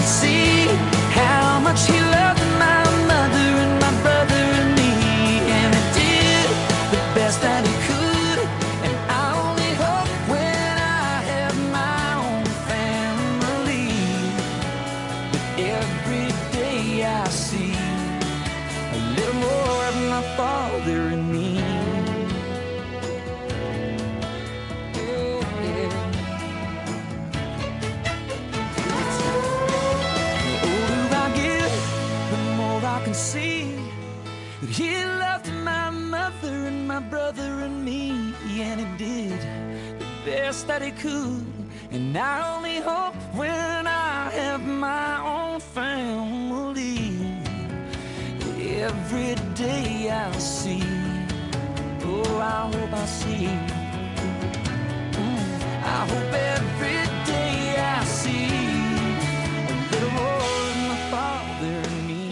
could see how much he loved my mother and my brother and me, and he did the best that he could. And I only hope when I have my own family that every day I see a little more of my father in me. See that he loved my mother and my brother and me, and he did the best that he could. And I only hope when I have my own family, every day I'll see. Oh, I hope I see. I hope every day I see a little more of my father and me.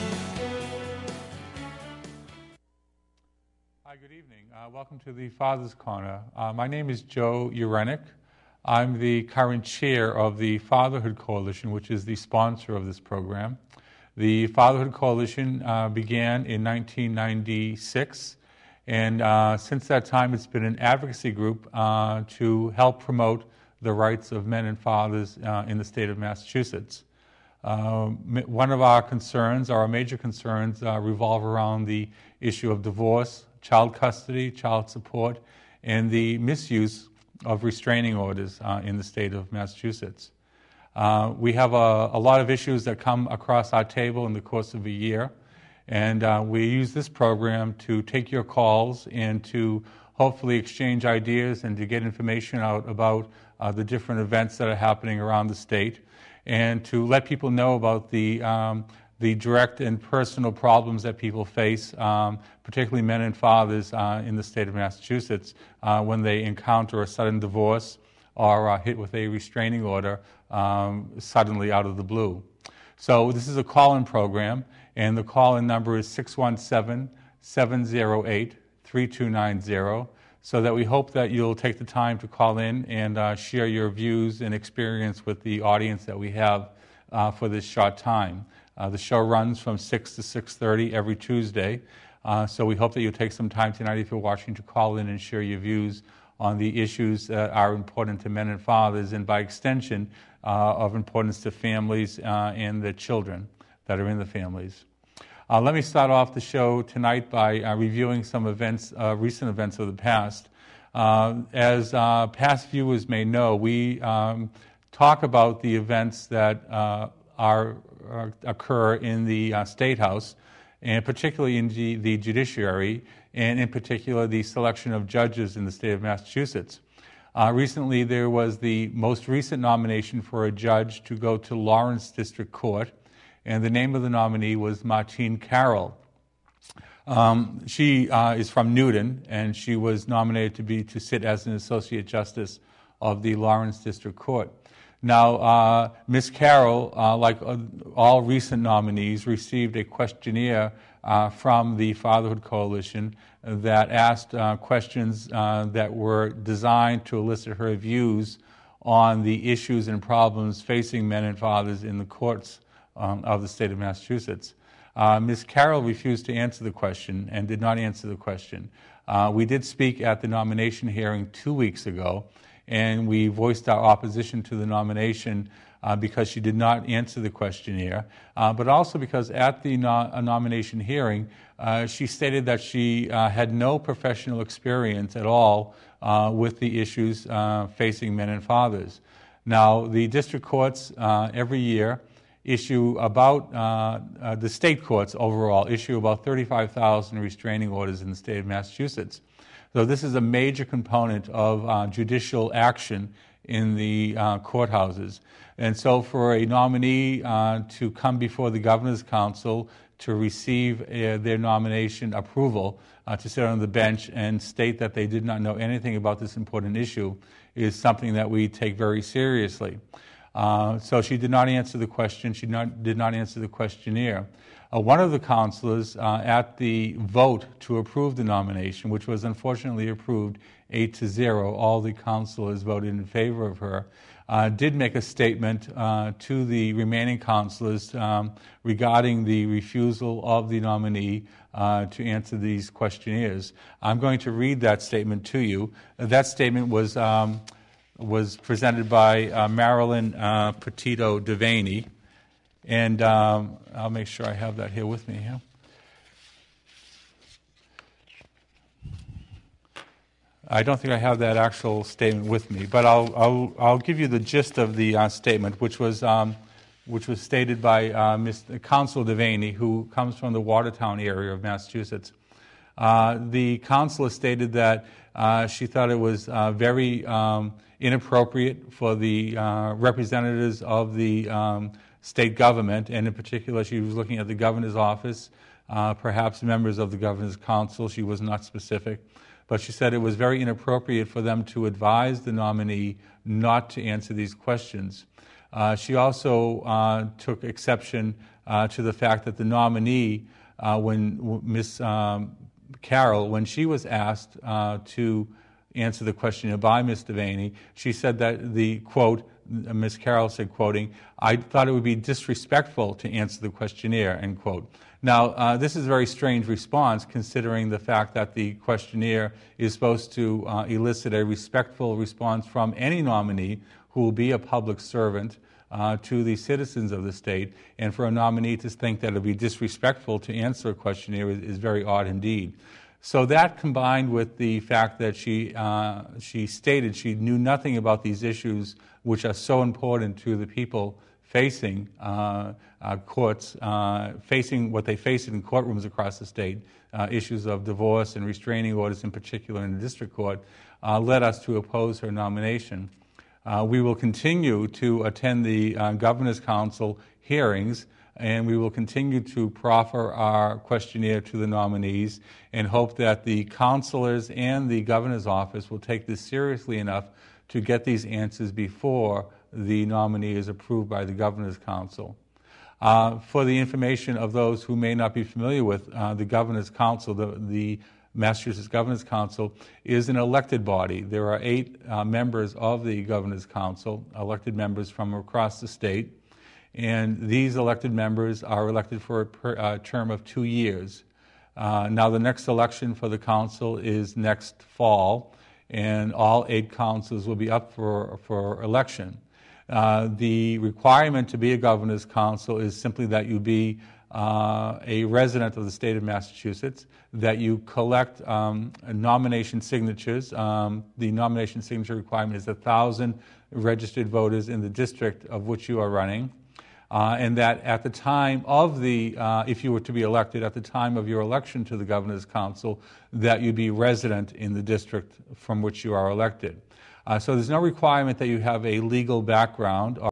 Hi, good evening. Welcome to the Father's Corner. My name is Joe Urenick. I'm the current chair of the Fatherhood Coalition, which is the sponsor of this program. The Fatherhood Coalition began in 1996, and since that time it's been an advocacy group to help promote the rights of men and fathers in the state of Massachusetts. One of our concerns, our major concerns, revolve around the issue of divorce, child custody, child support, and the misuse of restraining orders in the state of Massachusetts. We have a lot of issues that come across our table in the course of a year, and we use this program to take your calls and to hopefully exchange ideas and to get information out about the different events that are happening around the state, and to let people know about the direct and personal problems that people face, particularly men and fathers in the state of Massachusetts, when they encounter a sudden divorce or are hit with a restraining order suddenly out of the blue. So this is a call-in program, and the call-in number is 617-708-3290, so that we hope that you'll take the time to call in and share your views and experience with the audience that we have for this short time. The show runs from 6 to 6:30 every Tuesday, so we hope that you'll take some time tonight, if you're watching, to call in and share your views on the issues that are important to men and fathers, and by extension of importance to families and the children that are in the families. Let me start off the show tonight by reviewing some events, recent events of the past. As past viewers may know, we talk about the events that occur in the State House, and particularly in the judiciary, and in particular the selection of judges in the state of Massachusetts. Recently there was the most recent nomination for a judge to go to Lawrence District Court, and the name of the nominee was Martine Carroll. She is from Newton, and she was nominated to sit as an Associate Justice of the Lawrence District Court. Now, Ms. Carroll, like all recent nominees, received a questionnaire from the Fatherhood Coalition that asked questions that were designed to elicit her views on the issues and problems facing men and fathers in the courts of the state of Massachusetts. Ms. Carroll refused to answer the question and did not answer the question. We did speak at the nomination hearing 2 weeks ago, and we voiced our opposition to the nomination because she did not answer the questionnaire, but also because at the nomination hearing, she stated that she had no professional experience at all with the issues facing men and fathers. Now, the district courts every year issue about, the state courts overall issue about 35,000 restraining orders in the state of Massachusetts. So this is a major component of judicial action in the courthouses. And so for a nominee to come before the Governor's Council to receive their nomination approval to sit on the bench and state that they did not know anything about this important issue is something that we take very seriously. So she did not answer the question. She did not answer the questionnaire. One of the counselors at the vote to approve the nomination, which was unfortunately approved 8-0, all the counselors voted in favor of her, did make a statement to the remaining councilors regarding the refusal of the nominee to answer these questionnaires. I'm going to read that statement to you. That statement was presented by Marilyn Petito Devaney, and I'll make sure I have that here with me. Yeah? I don't think I have that actual statement with me, but I'll give you the gist of the statement, which was stated by Ms. Councilor Devaney, who comes from the Watertown area of Massachusetts. The councilor stated that she thought it was very inappropriate for the representatives of the state government, and in particular, she was looking at the governor's office, perhaps members of the governor's council. She was not specific. But she said it was very inappropriate for them to advise the nominee not to answer these questions. She also took exception to the fact that the nominee, when Ms. Carroll, when she was asked to answer the questionnaire by Ms. Devaney, she said that the quote, Ms. Carroll said, quoting, "I thought it would be disrespectful to answer the questionnaire," end quote. Now, this is a very strange response considering the fact that the questionnaire is supposed to elicit a respectful response from any nominee who will be a public servant to the citizens of the state, and for a nominee to think that it would be disrespectful to answer a questionnaire is very odd indeed. So that, combined with the fact that she stated she knew nothing about these issues which are so important to the people facing courts, facing what they face in courtrooms across the state, issues of divorce and restraining orders in particular in the district court, led us to oppose her nomination. We will continue to attend the Governor's Council hearings, and we will continue to proffer our questionnaire to the nominees and hope that the councilors and the Governor's office will take this seriously enough to get these answers before the nominee is approved by the Governor's Council. For the information of those who may not be familiar with the Governor's Council, the Massachusetts Governor's Council is an elected body. There are 8 members of the Governor's Council, elected members from across the state, and these elected members are elected for a term of 2 years. Now, the next election for the council is next fall, and all 8 councils will be up for election. The requirement to be a governor's council is simply that you be a resident of the state of Massachusetts, that you collect nomination signatures. The nomination signature requirement is 1,000 registered voters in the district of which you are running, and that at the time of the, if you were to be elected, at the time of your election to the governor's council, that you be resident in the district from which you are elected. So there's no requirement that you have a legal background